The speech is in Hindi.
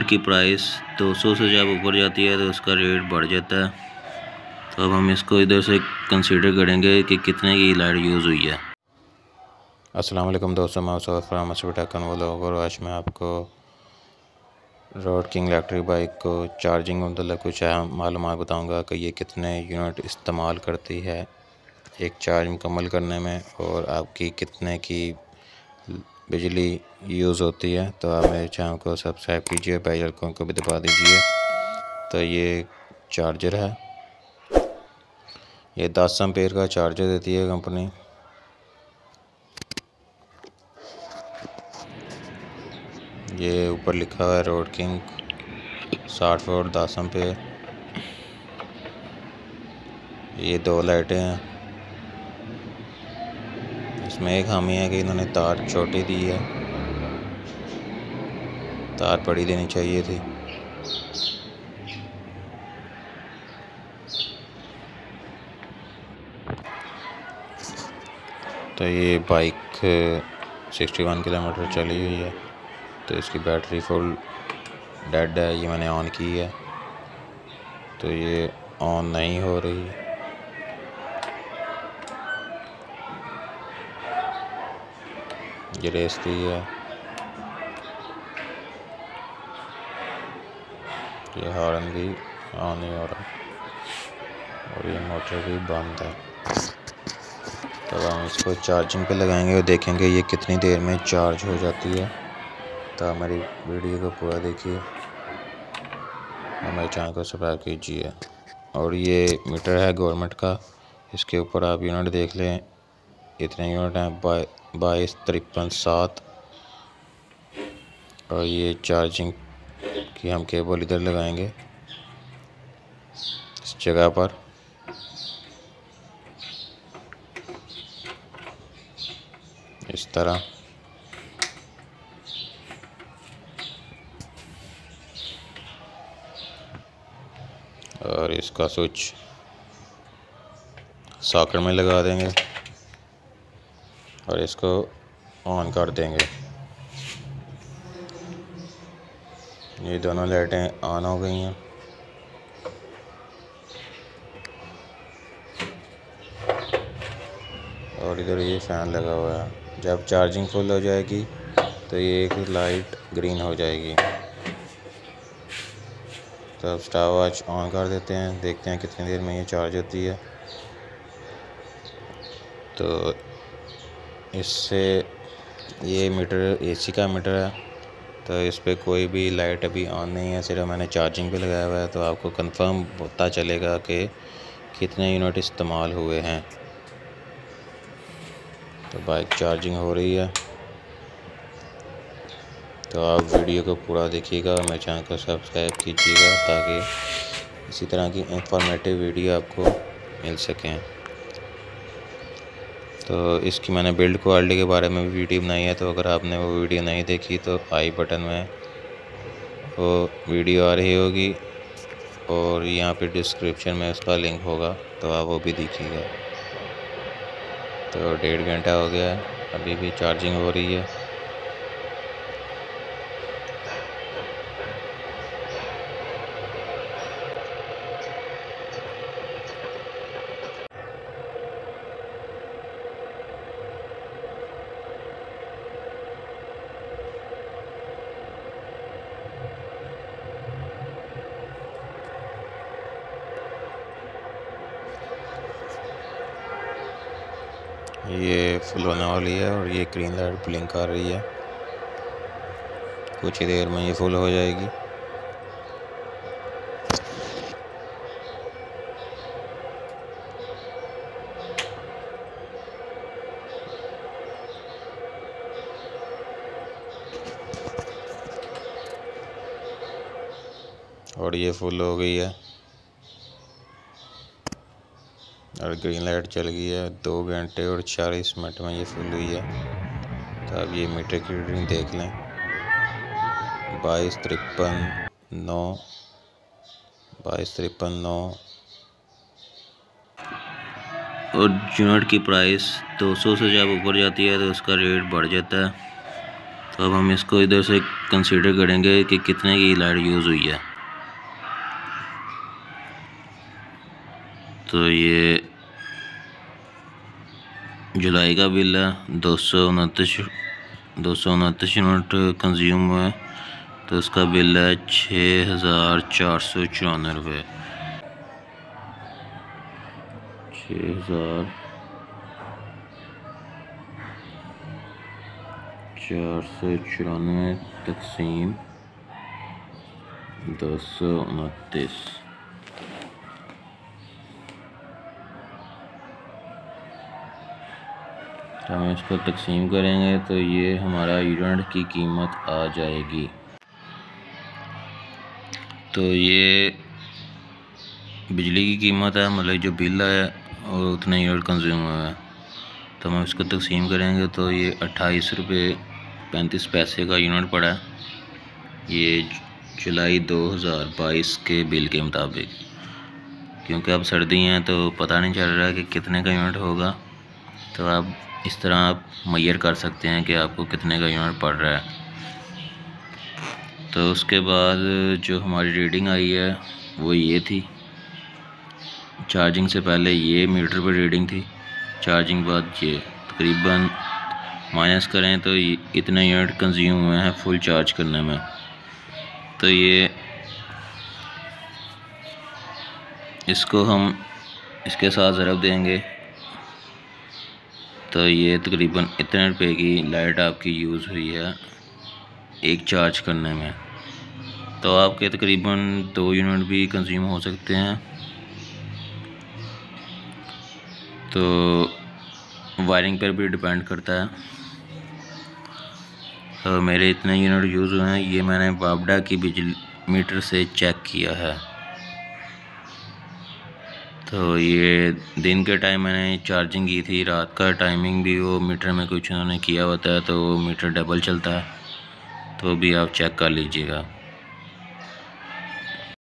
की प्राइस 200 से जब ऊपर जाती है तो उसका रेट बढ़ जाता है। तो अब हम इसको इधर से कंसीडर करेंगे कि कितने की लाइट यूज़ हुई है। अस्सलाम वालेकुम दोस्तों, मैं व्लॉग और आज मैं आपको रोड किंग इलेक्ट्रिक बाइक को चार्जिंग मतलब कुछ अहम मालूमात बताऊंगा कि ये कितने यूनिट इस्तेमाल करती है एक चार्ज मुकम्मल करने में और आपकी कितने की बिजली यूज़ होती है। तो आप मेरे चैनल को सब्सक्राइब कीजिए, बेल आइकन को भी दबा दीजिए। तो ये चार्जर है, ये 10 एम्पेयर का चार्जर देती है कंपनी। ये ऊपर लिखा हुआ है रोड किंग 60 वोल्ट 10 एम्पेयर। ये 2 लाइटें हैं, इसमें एक खामी है कि इन्होंने तार छोटी दी है, तार बड़ी देनी चाहिए थी। तो ये बाइक 61 किलोमीटर चली हुई है। तो इसकी बैटरी फुल डेड है, ये मैंने ऑन की है तो ये ऑन नहीं हो रही। ये रेस दी है, ये हॉर्न भी ऑन नहीं हो रहा और ये मोटर भी बंद है। तब हम इसको चार्जिंग पे लगाएंगे और देखेंगे ये कितनी देर में चार्ज हो जाती है। तो हमारी वीडियो को पूरा देखिए, हमारे चैनल को सब्सक्राइब कीजिए। और ये मीटर है गवर्नमेंट का, इसके ऊपर आप यूनिट देख लें, इतने यूनिट हैं 22 53 7। और ये चार्जिंग की हम केबल इधर लगाएंगे इस जगह पर। इस तरह और इसका स्विच सॉकेट में लगा देंगे और इसको ऑन कर देंगे। ये दोनों लाइटें ऑन हो गई हैं। और इधर ये फ़ैन लगा हुआ है। जब चार्जिंग फुल हो जाएगी तो ये एक लाइट ग्रीन हो जाएगी। तो अब स्टॉप वॉच ऑन कर देते हैं, देखते हैं कितनी देर में ये चार्ज होती है। तो इससे ये मीटर एसी का मीटर है, तो इस पर कोई भी लाइट अभी ऑन नहीं है, सिर्फ मैंने चार्जिंग पे लगाया हुआ है। तो आपको कंफर्म पता चलेगा कि कितने यूनिट इस्तेमाल हुए हैं। तो बाइक चार्जिंग हो रही है, तो आप वीडियो को पूरा देखिएगा और मेरे चैनल को सब्सक्राइब कीजिएगा ताकि इसी तरह की इंफॉर्मेटिव वीडियो आपको मिल सकें। तो इसकी मैंने बिल्ड क्वालिटी के बारे में भी वीडियो बनाई है, तो अगर आपने वो वीडियो नहीं देखी तो आई बटन में वो वीडियो आ रही होगी और यहाँ पे डिस्क्रिप्शन में उसका लिंक होगा, तो आप वो भी देखिएगा। तो 1.5 घंटा हो गया है, अभी भी चार्जिंग हो रही है। ये फुल होने वाली है और ये ग्रीन लाइट ब्लिंक कर रही है, कुछ ही देर में ये फुल हो जाएगी। और ये फुल हो गई है और ग्रीन लाइट चल गई है। 2 घंटे और 40 मिनट में ये फुल हुई है। तो अब ये मीटर की रीडिंग देख लें, 2253 9 2253 9। और यूनिट की प्राइस 200 से जब ऊपर जाती है तो उसका रेट बढ़ जाता है। तो अब हम इसको इधर से कंसीडर करेंगे कि कितने की लाइट यूज़ हुई है। तो ये जुलाई का बिल है, 229 यूनिट कंज्यूम हुआ है, तो उसका बिल है 6,494 रुपये। 6,494 तकसीम 229। हम इसको तकसीम करेंगे तो ये हमारा यूनिट की कीमत आ जाएगी। तो ये बिजली की कीमत है, मतलब जो बिल है और उतने यूनिट कंज्यूम हुआ है। तो हम इसको तकसीम करेंगे तो ये 28 रुपये 35 पैसे का यूनिट पड़ा है, ये जुलाई 2022 के बिल के मुताबिक। क्योंकि अब सर्दी हैं तो पता नहीं चल रहा कि कितने का यूनिट होगा, तो आप इस तरह आप मेजर कर सकते हैं कि आपको कितने का यूनिट पड़ रहा है। तो उसके बाद जो हमारी रीडिंग आई है वो ये थी। चार्जिंग से पहले ये मीटर पर रीडिंग थी, चार्जिंग बाद ये तकरीबन माइनस करें तो इतने यूनिट कंज्यूम हुए हैं फुल चार्ज करने में। तो ये इसको हम इसके साथ ज़रब देंगे तो ये तकरीबन इतने रुपए की लाइट आपकी यूज़ हुई है एक चार्ज करने में। तो आपके तकरीबन 2 यूनिट भी कंज्यूम हो सकते हैं। तो वायरिंग पर भी डिपेंड करता है। तो मेरे इतने यूनिट यूज़ हुए हैं, ये मैंने बाबडा की बिजली मीटर से चेक किया है। तो ये दिन के टाइम मैंने चार्जिंग की थी, रात का टाइमिंग भी वो मीटर में कुछ उन्होंने किया होता है तो वो मीटर डबल चलता है, तो भी आप चेक कर लीजिएगा।